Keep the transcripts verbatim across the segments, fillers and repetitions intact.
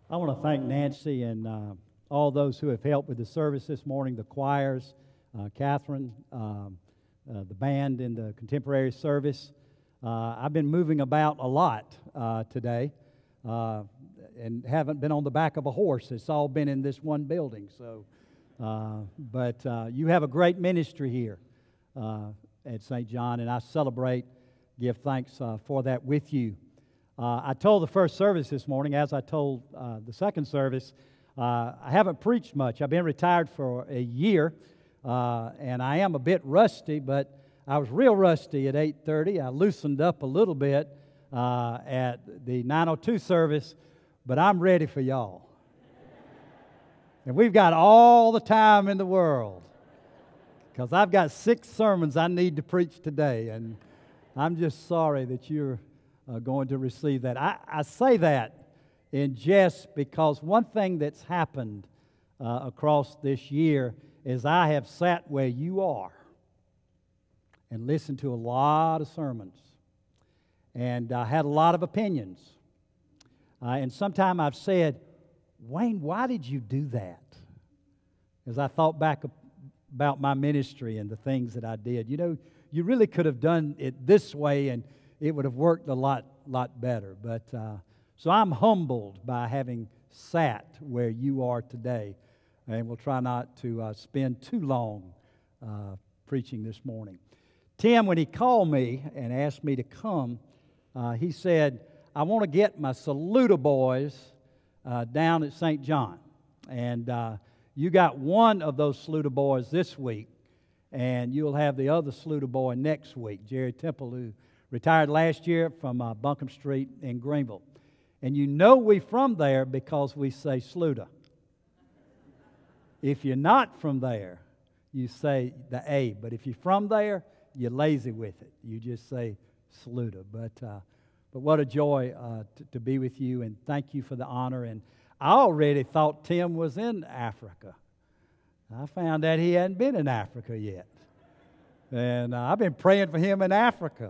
I want to thank Nancy and uh, all those who have helped with the service this morning, the choirs, uh, Catherine, um, uh, the band in the contemporary service. Uh, I've been moving about a lot uh, today uh, and haven't been on the back of a horse. It's all been in this one building. So, uh, but uh, you have a great ministry here uh, at Saint John, and I celebrate, give thanks uh, for that with you. Uh, I told the first service this morning, as I told uh, the second service, uh, I haven't preached much. I've been retired for a year, uh, and I am a bit rusty, but I was real rusty at eight thirty. I loosened up a little bit uh, at the nine oh two service, but I'm ready for y'all. And we've got all the time in the world, because I've got six sermons I need to preach today, and I'm just sorry that you're Uh, going to receive that. I, I say that in jest because one thing that's happened uh, across this year is I have sat where you are and listened to a lot of sermons, and I uh, had a lot of opinions. Uh, and sometime I've said, Wayne, why did you do that? As I thought back about my ministry and the things that I did. You know, you really could have done it this way and it would have worked a lot, lot better. But uh, so I'm humbled by having sat where you are today, and we'll try not to uh, spend too long uh, preaching this morning. Tim, when he called me and asked me to come, uh, he said, "I want to get my Saluda boys uh, down at Saint John, and uh, you got one of those Saluda boys this week, and you'll have the other Saluda boy next week, Jerry Temple, who retired last year from uh, Buncombe Street in Greenville. And you know we from there because we say Sluda. If you're not from there, you say the A. But if you're from there, you're lazy with it. You just say Sluda. But uh, but what a joy uh, to, to be with you, and thank you for the honor. And I already thought Tim was in Africa. I found out he hadn't been in Africa yet. And uh, I've been praying for him in Africa.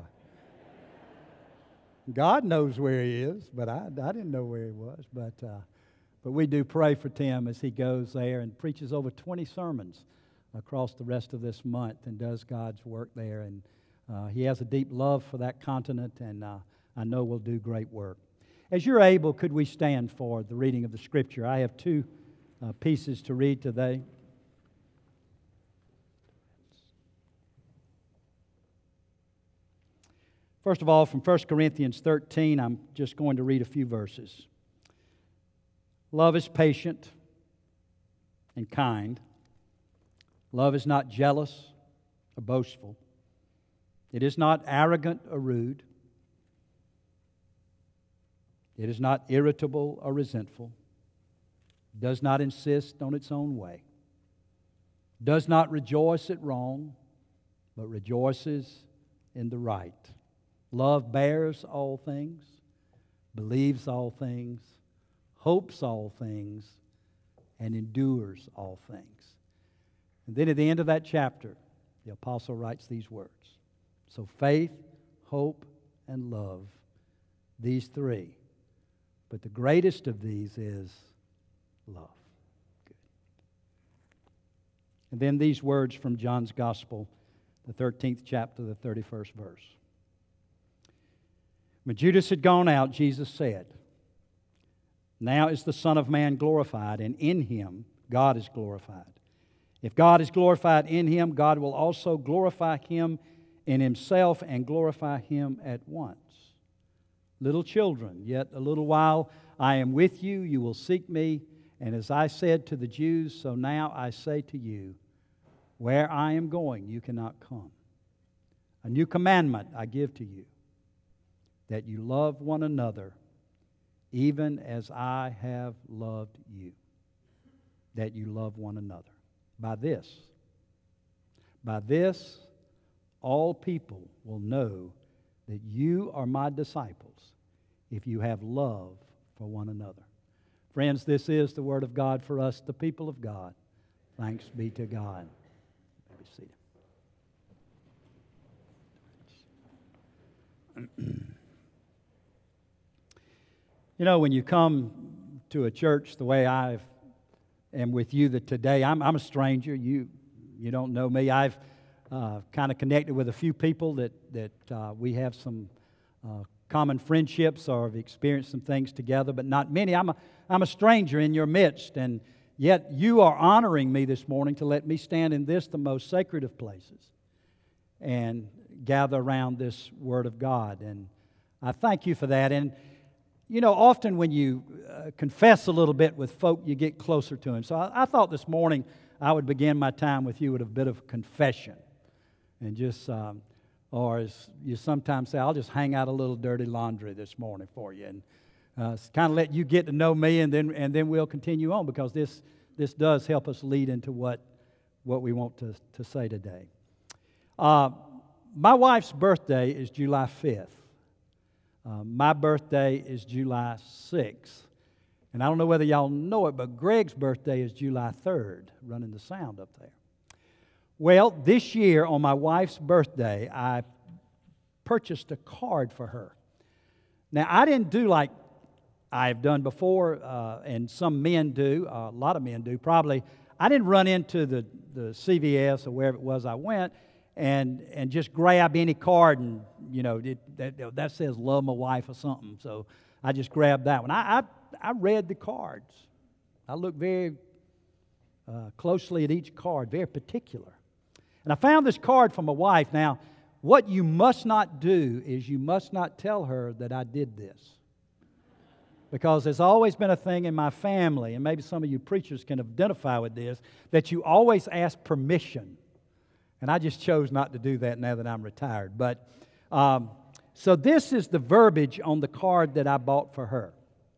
God knows where he is, but I, I didn't know where he was. But uh, but we do pray for Tim as he goes there and preaches over twenty sermons across the rest of this month and does God's work there. And uh, he has a deep love for that continent, and uh, I know will do great work. As you're able, could we stand for the reading of the Scripture? I have two uh, pieces to read today. First of all, from First Corinthians thirteen, I'm just going to read a few verses. Love is patient and kind. Love is not jealous or boastful. It is not arrogant or rude. It is not irritable or resentful. It does not insist on its own way. It does not rejoice at wrong, but rejoices in the right. Love bears all things, believes all things, hopes all things, and endures all things. And then at the end of that chapter, the apostle writes these words. So faith, hope, and love, these three. But the greatest of these is love. Good. And then these words from John's Gospel, the thirteenth chapter, the thirty-first verse. When Judas had gone out, Jesus said, now is the Son of Man glorified, and in Him God is glorified. If God is glorified in Him, God will also glorify Him in Himself and glorify Him at once. Little children, yet a little while I am with you, you will seek me, and as I said to the Jews, so now I say to you, where I am going, you cannot come. A new commandment I give to you, that you love one another, even as I have loved you. That you love one another. By this, by this, all people will know that you are my disciples, if you have love for one another. Friends, this is the Word of God for us, the people of God. Thanks be to God. Be seated. You know, when you come to a church the way I am with you that today. I'm, I'm a stranger. You you don't know me. I've uh, kind of connected with a few people that, that uh, we have some uh, common friendships or have experienced some things together, but not many. I'm a, I'm a stranger in your midst, and yet you are honoring me this morning to let me stand in this, the most sacred of places, and gather around this Word of God. And I thank you for that. And you know, often when you uh, confess a little bit with folk, you get closer to Him. So I, I thought this morning I would begin my time with you with a bit of confession. And just, um, or as you sometimes say, I'll just hang out a little dirty laundry this morning for you. And uh, kind of let you get to know me, and then and then we'll continue on, because this this does help us lead into what, what we want to, to say today. Uh, my wife's birthday is July fifth. Uh, my birthday is July sixth. And I don't know whether y'all know it, but Greg's birthday is July third, running the sound up there. Well, this year on my wife's birthday, I purchased a card for her. Now, I didn't do like I've done before, uh, and some men do, uh, a lot of men do probably. I didn't run into the, the C V S or wherever it was I went and and just grab any card and, you know, it, that, that says love my wife or something. So I just grabbed that one. I, I, I read the cards. I looked very uh, closely at each card, very particular. And I found this card from my wife. Now, what you must not do is you must not tell her that I did this. Because there's always been a thing in my family, and maybe some of you preachers can identify with this, that you always ask permission. And I just chose not to do that now that I'm retired. But um, so this is the verbiage on the card that I bought for her.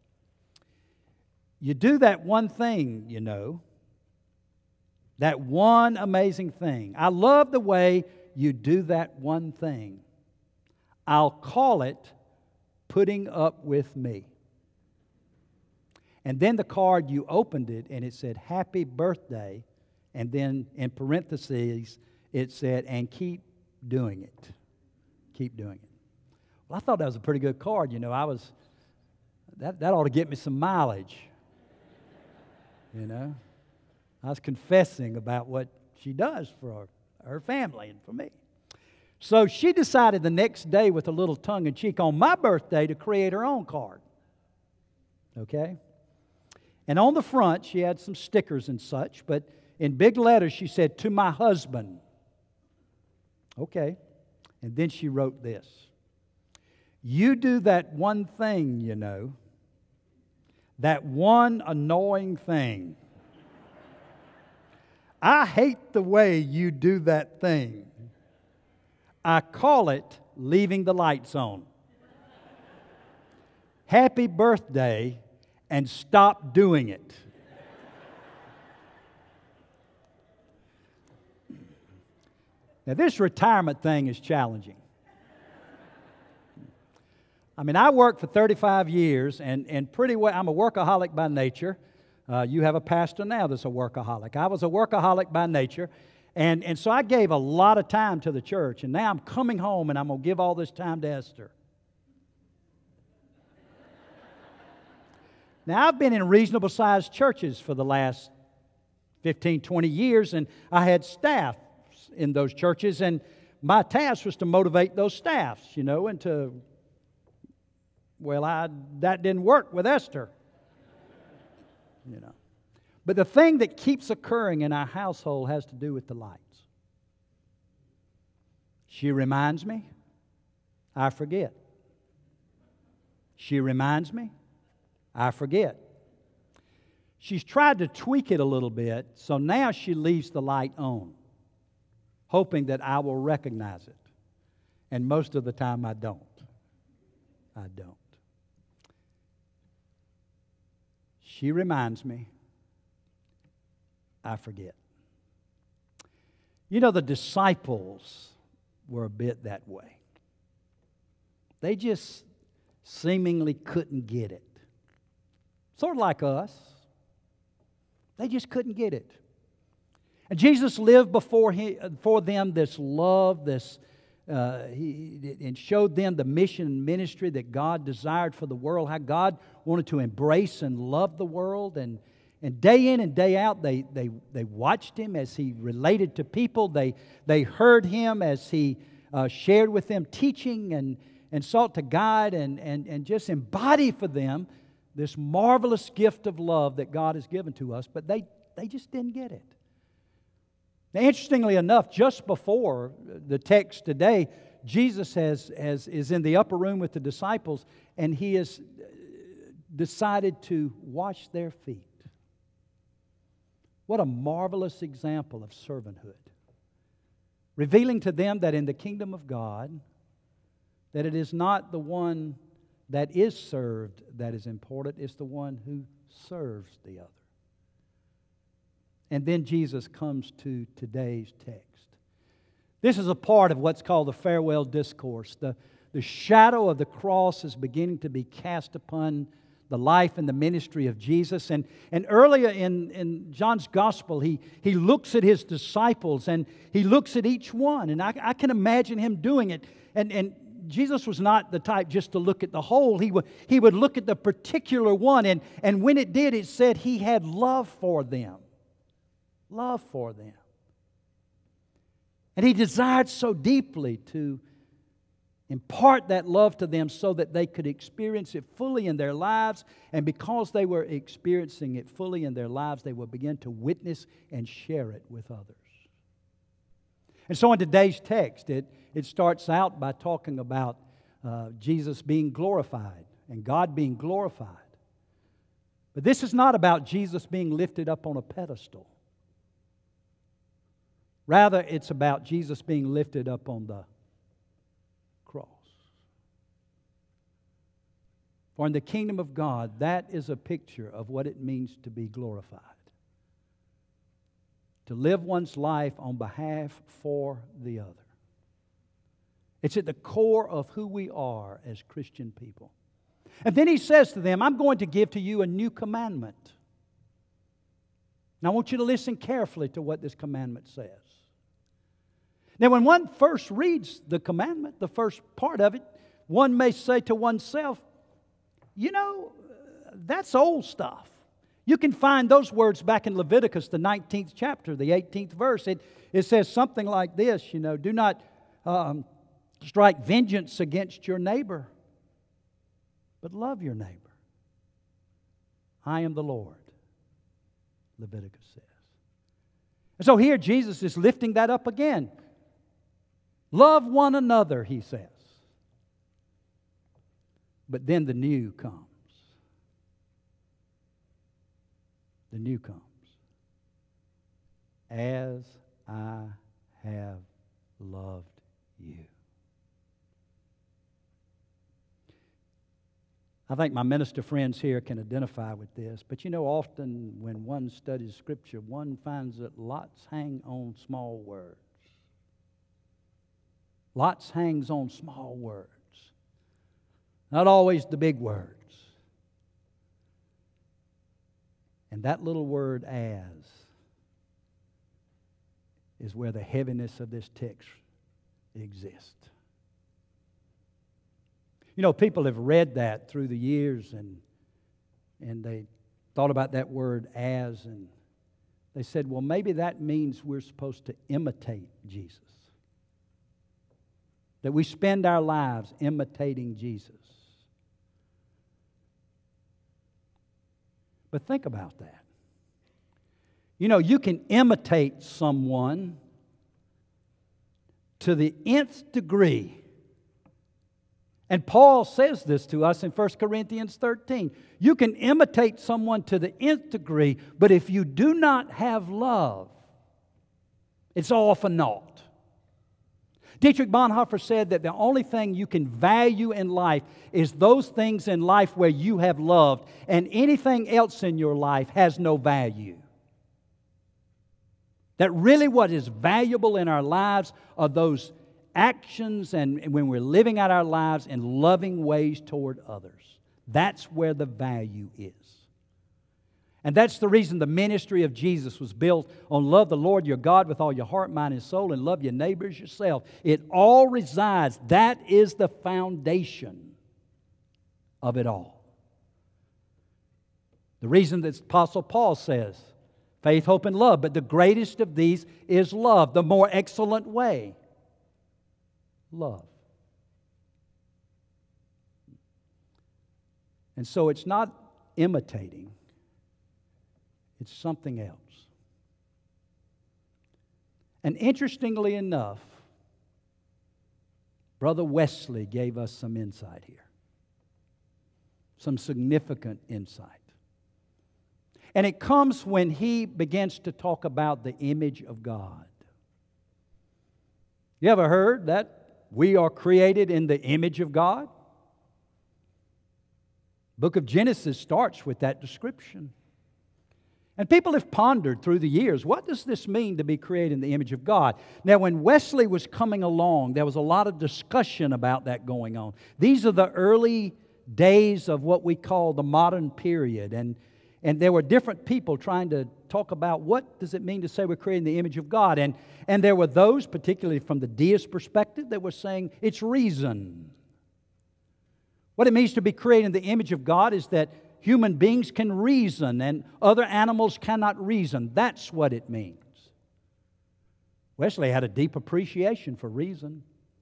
You do that one thing, you know. That one amazing thing. I love the way you do that one thing. I'll call it putting up with me. And then the card, you opened it, and it said, happy birthday. And then in parentheses, it said, and keep doing it. Keep doing it. Well, I thought that was a pretty good card. You know, I was, that, that ought to get me some mileage. You know, I was confessing about what she does for her, her family and for me. So she decided the next day, with a little tongue-in-cheek, on my birthday to create her own card. Okay? And on the front, she had some stickers and such, but in big letters, she said, to my husband. Okay. And then she wrote this. You do that one thing, you know, that one annoying thing. I hate the way you do that thing. I call it leaving the lights on. Happy birthday, and stop doing it. Now, this retirement thing is challenging. I mean, I worked for thirty-five years, and, and pretty well, I'm a workaholic by nature. Uh, you have a pastor now that's a workaholic. I was a workaholic by nature, and, and so I gave a lot of time to the church, and now I'm coming home, and I'm going to give all this time to Esther. Now, I've been in reasonable-sized churches for the last fifteen, twenty years, and I had staff in those churches, and my task was to motivate those staffs, you know, and to, well, I that didn't work with Esther, you know. But the thing that keeps occurring in our household has to do with the lights. She reminds me, I forget. She reminds me, I forget. She's tried to tweak it a little bit, so now she leaves the light on, hoping that I will recognize it. And most of the time I don't. I don't. She reminds me, I forget. You know, the disciples were a bit that way. They just seemingly couldn't get it. Sort of like us. They just couldn't get it. And Jesus lived before he, for them this love, this, uh, he, and showed them the mission and ministry that God desired for the world, how God wanted to embrace and love the world. And, and day in and day out, they, they, they watched Him as He related to people. They, they heard Him as He uh, shared with them, teaching and, and sought to guide and, and, and just embody for them this marvelous gift of love that God has given to us. But they, they just didn't get it. Now, interestingly enough, just before the text today, Jesus has, has, is in the upper room with the disciples, and He has decided to wash their feet. What a marvelous example of servanthood. Revealing to them that in the kingdom of God, that it is not the one that is served that is important, it's the one who serves the other. And then Jesus comes to today's text. This is a part of what's called the farewell discourse. The, the shadow of the cross is beginning to be cast upon the life and the ministry of Jesus. And, and earlier in, in John's gospel, he, he looks at His disciples and He looks at each one. And I, I can imagine Him doing it. And, and Jesus was not the type just to look at the whole. He would, he would look at the particular one. And, and when it did, it said He had love for them. Love for them. And He desired so deeply to impart that love to them so that they could experience it fully in their lives. And because they were experiencing it fully in their lives, they would begin to witness and share it with others. And so in today's text, it, it starts out by talking about uh, Jesus being glorified and God being glorified. But this is not about Jesus being lifted up on a pedestal. Rather, it's about Jesus being lifted up on the cross. For in the kingdom of God, that is a picture of what it means to be glorified. To live one's life on behalf for the other. It's at the core of who we are as Christian people. And then He says to them, I'm going to give to you a new commandment. Now I want you to listen carefully to what this commandment says. Now, when one first reads the commandment, the first part of it, one may say to oneself, you know, that's old stuff. You can find those words back in Leviticus, the nineteenth chapter, the eighteenth verse. It, it says something like this, you know, do not um, strike vengeance against your neighbor, but love your neighbor. I am the Lord, Leviticus says. And so here Jesus is lifting that up again. Love one another, He says. But then the new comes. The new comes. As I have loved you. I think my minister friends here can identify with this. But you know, often when one studies Scripture, one finds that lots hang on small words. Lots hangs on small words. Not always the big words. And that little word as is where the heaviness of this text exists. You know, people have read that through the years and, and they thought about that word as, and they said, well, maybe that means we're supposed to imitate Jesus. That we spend our lives imitating Jesus. But think about that. You know, you can imitate someone to the nth degree. And Paul says this to us in First Corinthians thirteen. You can imitate someone to the nth degree, but if you do not have love, it's all for naught. Dietrich Bonhoeffer said that the only thing you can value in life is those things in life where you have loved, and anything else in your life has no value. That really what is valuable in our lives are those actions and when we're living out our lives in loving ways toward others. That's where the value is. And that's the reason the ministry of Jesus was built on love the Lord your God with all your heart, mind, and soul, and love your neighbor as yourself. It all resides. That is the foundation of it all. The reason that Apostle Paul says, faith, hope, and love, but the greatest of these is love. The more excellent way, love. And so it's not imitating. It's something else. And interestingly enough, Brother Wesley gave us some insight here. Some significant insight. And it comes when he begins to talk about the image of God. You ever heard that we are created in the image of God? Book of Genesis starts with that description. And people have pondered through the years, what does this mean to be created in the image of God? Now, when Wesley was coming along, there was a lot of discussion about that going on. These are the early days of what we call the modern period. And, and there were different people trying to talk about what does it mean to say we're created in the image of God. And, and there were those, particularly from the deist perspective, that were saying it's reason. What it means to be created in the image of God is that human beings can reason and other animals cannot reason. That's what it means. Wesley had a deep appreciation for reason.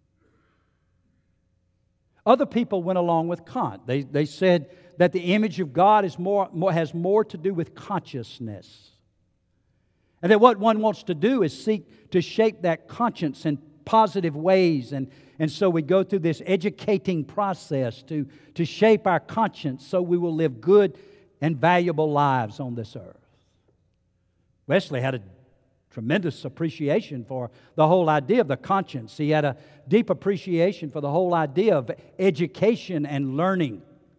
Other people went along with Kant. They, they said that the image of God is more, more, has more to do with consciousness. And that what one wants to do is seek to shape that conscience in positive ways. And, and so we go through this educating process to, to shape our conscience so we will live good and valuable lives on this earth. Wesley had a tremendous appreciation for the whole idea of the conscience. He had a deep appreciation for the whole idea of education and learning.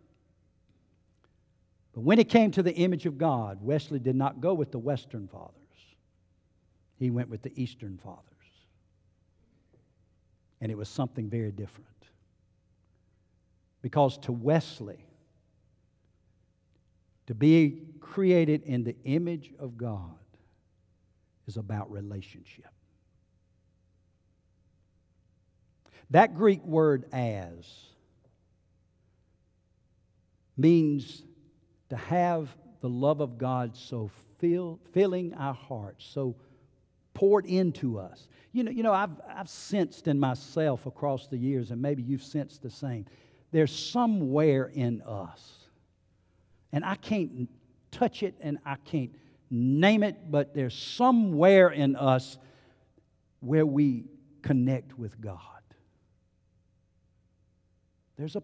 But when it came to the image of God, Wesley did not go with the Western fathers. He went with the Eastern fathers. And it was something very different. Because to Wesley, to be created in the image of God is about relationship. That Greek word "as" means to have the love of God so fill, filling our hearts, so poured into us. You know, you know I've, I've sensed in myself across the years, and maybe you've sensed the same, there's somewhere in us, and I can't touch it and I can't name it, but there's somewhere in us where we connect with God. There's a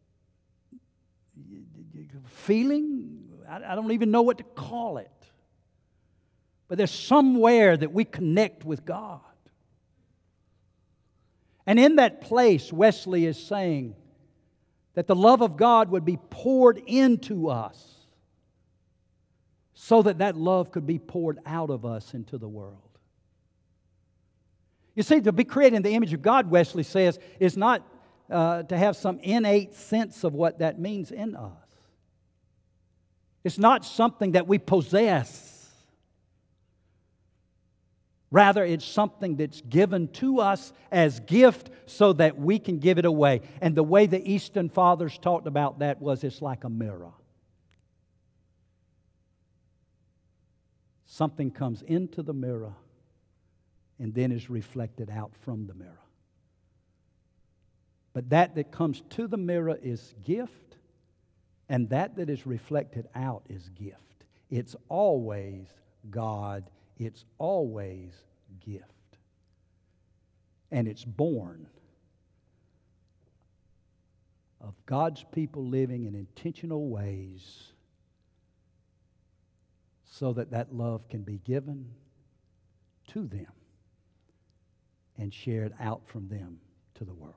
feeling, I don't even know what to call it, but there's somewhere that we connect with God. And in that place, Wesley is saying that the love of God would be poured into us so that that love could be poured out of us into the world. You see, to be created in the image of God, Wesley says, is not uh, to have some innate sense of what that means in us. It's not something that we possess. Rather, it's something that's given to us as gift so that we can give it away. And the way the Eastern Fathers talked about that was it's like a mirror. Something comes into the mirror and then is reflected out from the mirror. But that that comes to the mirror is gift, and that that is reflected out is gift. It's always God. It's always gift. And it's born of God's people living in intentional ways so that that love can be given to them and shared out from them to the world.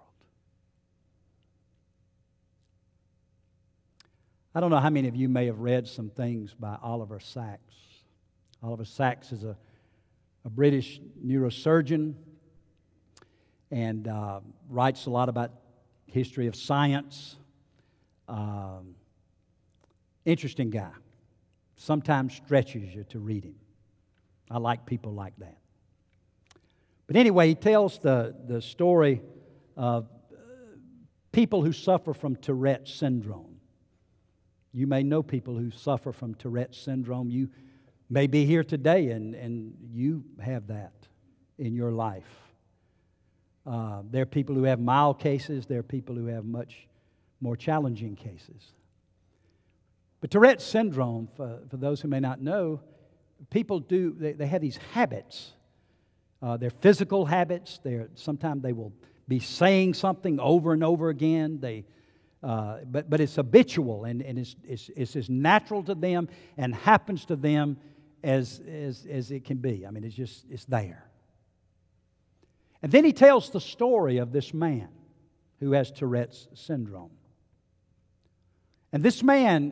I don't know how many of you may have read some things by Oliver Sacks. Oliver Sacks is a, a British neurosurgeon and uh, writes a lot about history of science. Um, interesting guy. sometimes stretches you to read him. I like people like that. But anyway, he tells the, the story of people who suffer from Tourette syndrome. You may know people who suffer from Tourette syndrome. You may be here today and, and you have that in your life. Uh, there are people who have mild cases. There are people who have much more challenging cases. But Tourette syndrome, for, for those who may not know, people do, they, they have these habits. Uh, they're physical habits. They're, sometimes they will be saying something over and over again. They, uh, but, but it's habitual, and, and it's, it's, it's as natural to them and happens to them as, as, as it can be. I mean, it's just, it's there. And then he tells the story of this man who has Tourette's syndrome. And this man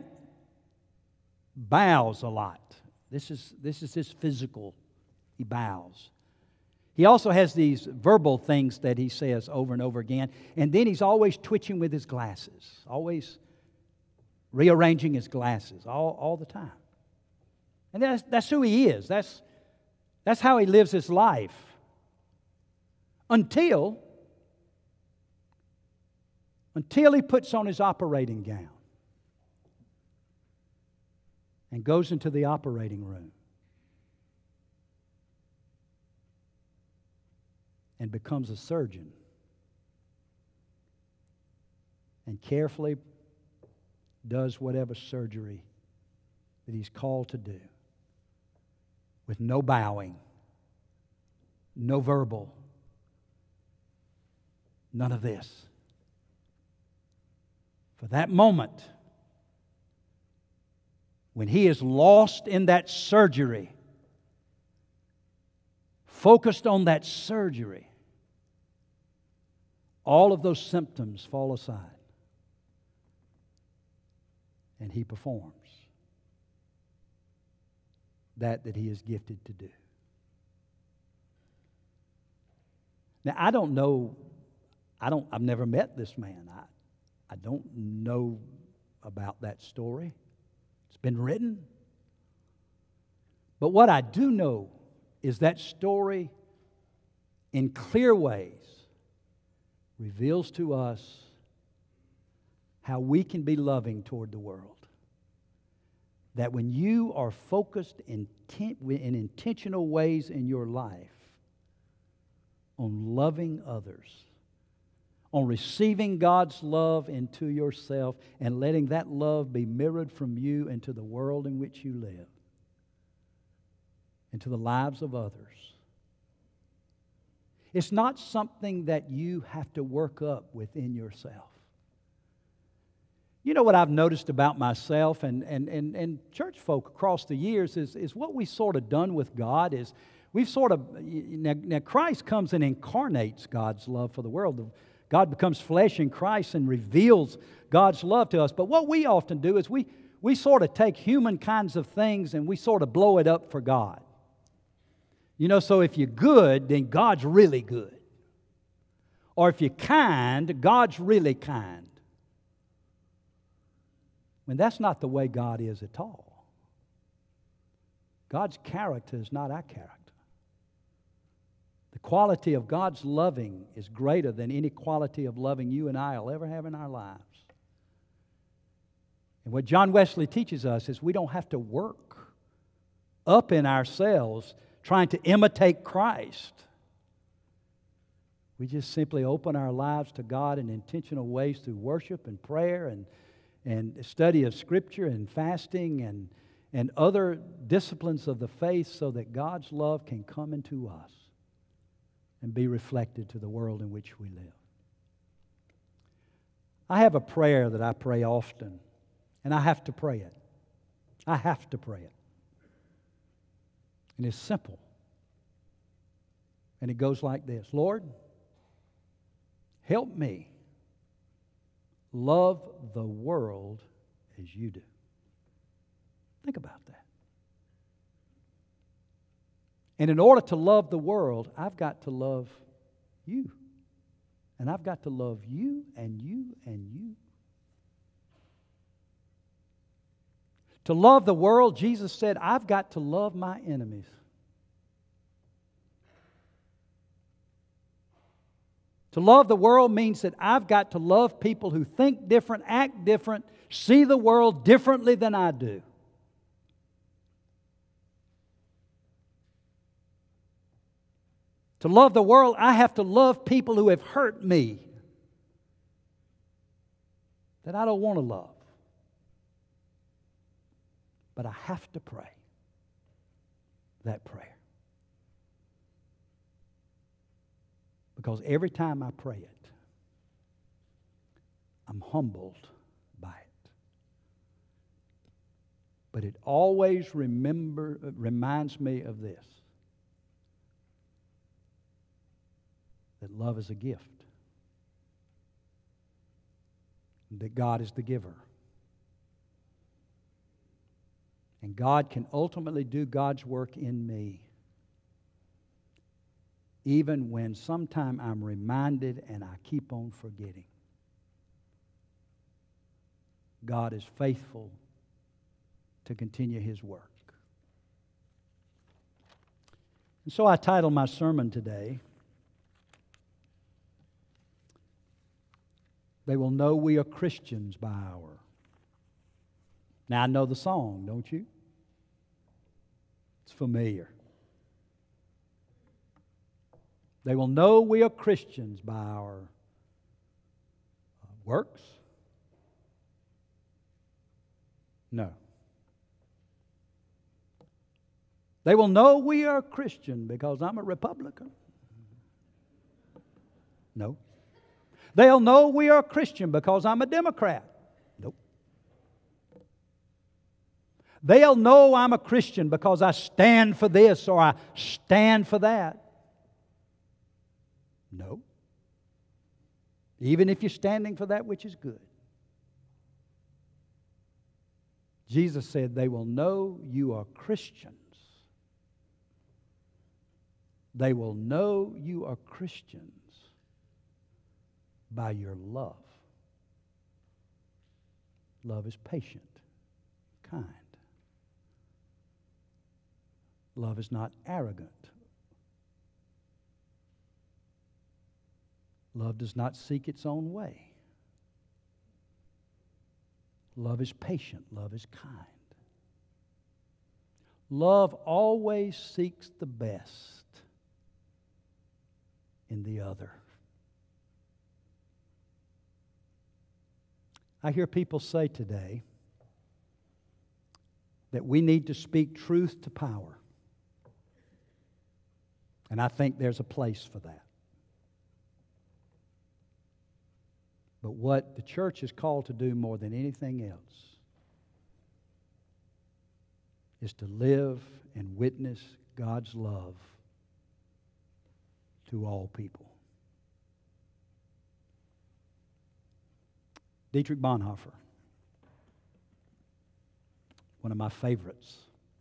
bows a lot. This is, this is his physical. He bows. He also has these verbal things that he says over and over again. And then he's always twitching with his glasses. Always rearranging his glasses all, all the time. And that's, that's who he is. That's, that's how he lives his life. Until, until he puts on his operating gown and goes into the operating room and becomes a surgeon and carefully does whatever surgery that he's called to do with no bowing, no verbal, none of this. For that moment, when he is lost in that surgery, focused on that surgery, all of those symptoms fall aside. And he performs that that he is gifted to do. Now, I don't know, I don't, I've never met this man. I, I don't know about that story. It's been written. But what I do know is that story in clear ways reveals to us how we can be loving toward the world. That when you are focused in, in intentional ways in your life on loving others, on receiving God's love into yourself and letting that love be mirrored from you into the world in which you live, into the lives of others. It's not something that you have to work up within yourself. You know what I've noticed about myself and, and, and, and church folk across the years is, is what we've sort of done with God is we've sort of, now, now Christ comes and incarnates God's love for the world. God becomes flesh in Christ and reveals God's love to us. But what we often do is we, we sort of take human kinds of things and we sort of blow it up for God. You know, so if you're good, then God's really good. Or if you're kind, God's really kind. I mean, that's not the way God is at all. God's character is not our character. The quality of God's loving is greater than any quality of loving you and I will ever have in our lives. And what John Wesley teaches us is we don't have to work up in ourselves trying to imitate Christ. We just simply open our lives to God in intentional ways through worship and prayer and, and study of Scripture and fasting and, and other disciplines of the faith so that God's love can come into us and be reflected to the world in which we live. I have a prayer that I pray often, and I have to pray it. I have to pray it. And it's simple. And it goes like this. Lord, help me love the world as you do. Think about that. And in order to love the world, I've got to love you. And I've got to love you and you and you. To love the world, Jesus said, I've got to love my enemies. To love the world means that I've got to love people who think different, act different, see the world differently than I do. To love the world, I have to love people who have hurt me that I don't want to love. But I have to pray that prayer. Because every time I pray it, I'm humbled by it. But it always remember, reminds me of this. That love is a gift. That God is the giver. And God can ultimately do God's work in me even when sometime I'm reminded and I keep on forgetting. God is faithful to continue His work. And so I titled my sermon today, They Will Know We Are Christians by Our. Now I know the song, don't you? It's familiar. They will know we are Christians by our works? No. They will know we are Christian because I'm a Republican? No. They'll know we are Christian because I'm a Democrat? Nope. They'll know I'm a Christian because I stand for this or I stand for that. No. Even if you're standing for that which is good. Jesus said they will know you are Christians. They will know you are Christians by your love. Love is patient, kind. Love is not arrogant. Love does not seek its own way. Love is patient. Love is kind. Love always seeks the best in the other. I hear people say today that we need to speak truth to power. And I think there's a place for that. But what the church is called to do more than anything else is to live and witness God's love to all people. Dietrich Bonhoeffer, one of my favorites,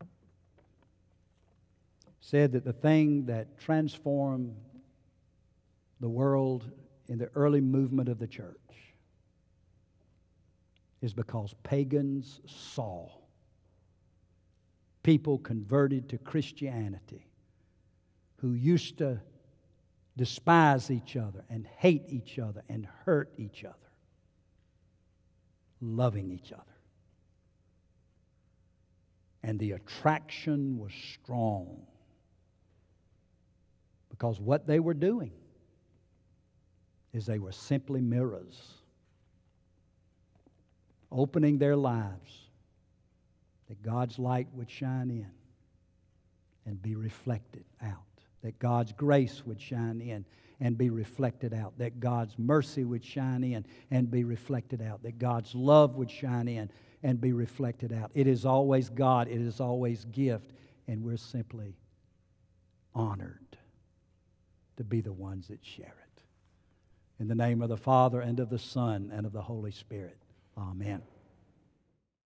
said that the thing that transformed the world in the early movement of the church is because pagans saw people converted to Christianity who used to despise each other and hate each other and hurt each other, loving each other. And the attraction was strong because what they were doing is they were simply mirrors, opening their lives that God's light would shine in and be reflected out, that God's grace would shine in and be reflected out, that God's mercy would shine in and be reflected out, that God's love would shine in and be reflected out. It is always God, it is always gift, and we're simply honored to be the ones that share it. In the name of the Father, and of the Son, and of the Holy Spirit. Amen.